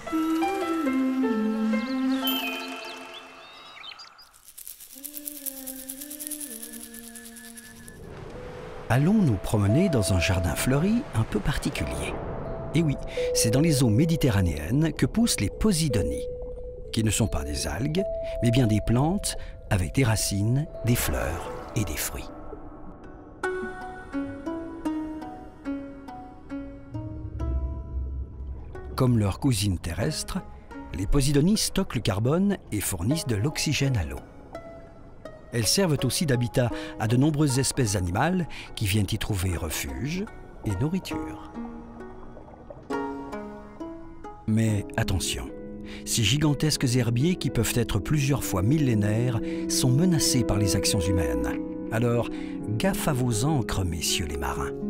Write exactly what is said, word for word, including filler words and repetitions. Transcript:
Allons nous promener dans un jardin fleuri un peu particulier. Et oui, c'est dans les eaux méditerranéennes que poussent les posidonies, qui ne sont pas des algues, mais bien des plantes avec des racines, des fleurs et des fruits. Comme leurs cousines terrestres, les posidonies stockent le carbone et fournissent de l'oxygène à l'eau. Elles servent aussi d'habitat à de nombreuses espèces animales qui viennent y trouver refuge et nourriture. Mais attention, ces gigantesques herbiers qui peuvent être plusieurs fois millénaires sont menacés par les actions humaines. Alors, gaffe à vos ancres, messieurs les marins.